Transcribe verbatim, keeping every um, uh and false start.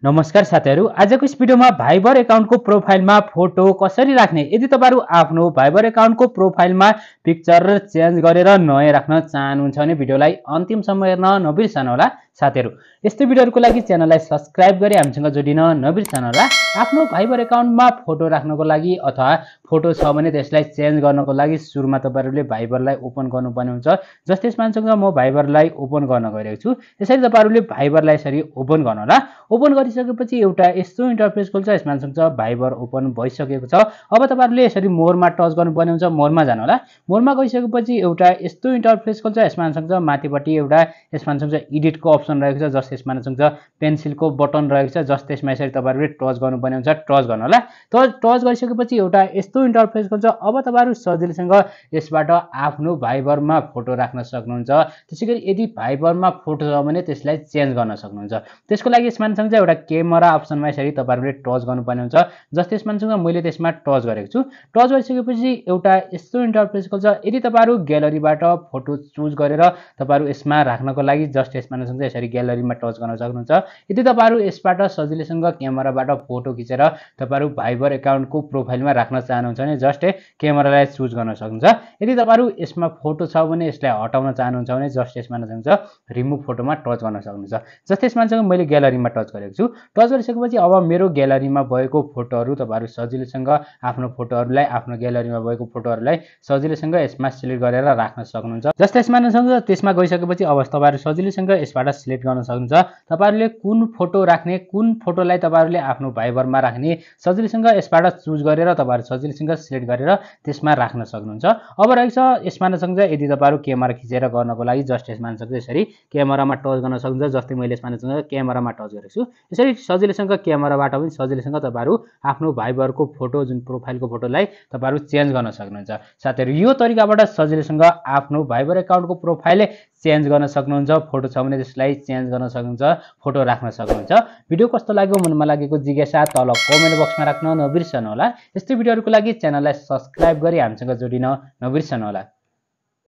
नमस्कार साथीहरु, आजको यस भिडियोमा भाइबर एकाउन्टको प्रोफाइलमा फोटो कसरी राख्ने। यदि तपाईहरु आफ्नो भाइबर एकाउन्टको प्रोफाइलमा पिक्चर चेन्ज गरेर नयाँ राख्न चाहनुहुन्छ भने भिडियोलाई अन्तिमसम्म हेर्न नबिर्सनु होला। साथीहरु, यस्तै भिडियोहरुको लागि च्यानललाई सब्स्क्राइब गरी हामीसँग जोडिन नबिर्सनु होला। आफ्नो भाइबर एकाउन्टमा फोटो राख्नको लागि अथवा फोटो छ भने त्यसलाई चेन्ज गर्नको लागि सुरुमा तपाईहरुले भाइबरलाई ओपन गर्नुपर्ने हुन्छ। जस्तै यसमासँग म भाइबरलाई ओपन गर्न गइरहेको छु। त्यसैले तपाईहरुले भाइबरलाई यसरी ओपन गर्नु होला। ओपन गरिसकेपछि एउटा यस्तो इन्टरफेस खोल्छ। यसमा सँग भाइबर ओपन भइसकेको छ। अब तपाईहरुले यसरी मोरमा टच गर्नुपर्ने हुन्छ। मोरमा जानु होला। मोरमा गइसकेपछि एउटा यस्तो इन्टरफेस खोल्छ। यसमा सँग माथिपट्टि एउटा यसमा सँग एडिटको अप्सन रहेको छ। जस्तै यसमा सँग पेन्सिलको बटन रहेको छ। जस्तै यसमा यसरी तपाईहरुले टच गर्नुपर्ने हुन्छ। टच गर्नु होला। त टच गरिसकेपछि एउटा यस्तो इन्टरफेस खोल्छ। अब तपाईहरु सजिलैसँग यसबाट आफ्नो भाइबरमा फोटो राख्न सक्नुहुन्छ। त्यसैगरी यदि भाइबरमा फोटो छ भने त्यसलाई चेन्ज गर्न सक्नुहुन्छ। त्यसको लागि यसमा सँग एउटा क्यामेरा अप्सनमा यसरी तपाईहरुले टच गर्नुपर्ने हुन्छ। जस्तै यसमा सँग मैले त्यसमा टच गरेको छु। टच गरिसकेपछि एउटा यस्तो इन्टरफेस खोल्छ। यदि तपाईहरु ग्यालरीबाट फोटो चुज गरेर तपाईहरु यसमा राख्नको लागि जस्ट यसमा सँग यसरी ग्यालरीमा टच गर्न सक्नुहुन्छ। यदि तपाईहरु यसबाट सजिलैसँग क्यामेराबाट फोटो खिचेर तपाईहरु भाइबर एकाउन्टको प्रोफाइलमा राख्न चाहनुहुन्छ भने जस्ट क्यामेरालाई चुज गर्न सक्नुहुन्छ। यदि तपाईहरु यसमा फोटो छ भने यसलाई हटाउन चाहनुहुन्छ भने जस्ट यसमा सँग रिमुभ फोटोमा टच गर्न सक्नुहुन्छ। जस्तै यसमा सँग मैले ग्यालरीमा टच गरेको छु। टच गरिसकेपछि अब मेरो ग्यालरीमा भएको फोटोहरु तपाईहरु सजिलैसँग आफ्नो फोटोहरुलाई आफ्नो ग्यालरीमा भएको फोटोहरुलाई सजिलैसँग यसमा सिलेक्ट गरेर राख्न सक्नुहुन्छ। जस्तै यसमा सँग त्यसमा गइसकेपछि अब तपाईहरु सजिलैसँग यसबाट सिलेक्ट गर्न सक्नुहुन्छ। तपाईहरुले कुन फोटो राख्ने, कुन फोटोलाई तपाईहरुले आफ्नो भाइबरमा राख्ने सजिलैसँग यसबाट चुज गरेर तपाईहरु सजिलैसँग सिलेक्ट गरेर त्यसमा राख्न सक्नुहुन्छ। अब रहेछ यसमा सँग यदि तपाईहरु क्यामेरा खिचेर गर्नको लागि जस्ट यसमा सँग यसरी क्यामेरामा टच गर्न सक्नुहुन्छ। जस्तै मैले यसमा सँग क्यामेरामा टच गरेको छु। यसरी सजिलैसँग क्यामेराबाट पनि सजिलैसँग तपाईहरु आफ्नो भाइबरको फोटो जुन प्रोफाइलको फोटोलाई तपाईहरु चेन्ज गर्न सक्नुहुन्छ। साथीहरु, यो तरिकाबाट सजिलैसँग आफ्नो भाइबर एकाउन्टको प्रोफाइल चेन्ज गर्न सक्नुहुन्छ। फोटो छ भने त्यसलाई चेन्ज गर्न सक्नुहुन्छ, फोटो राख्न सक्नुहुन्छ। भिडियो कस्तो लाग्यो मनमा लागेको जिज्ञासा तल कमेन्ट बक्समा राख्न नबिर्सनु होला। यस्तै भिडियोहरुको लागि च्यानललाई सब्स्क्राइब गरी हामीसँग जोडिन नबिर्सनु होला।